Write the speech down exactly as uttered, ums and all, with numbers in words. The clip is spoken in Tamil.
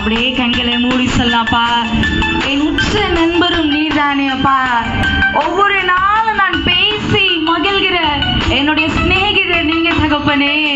அப்படியே கண்களை மூடி சொல்லப்பா, என் உற்ற நண்பரும் நீர்தானே அப்பா. ஒவ்வொரு நாளும் நான் பேசி மகிழ்கிற என்னுடைய சிநேகிதர் நீங்க தகப்பனே.